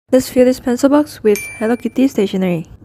Let's fill this pencil box with Hello Kitty stationery.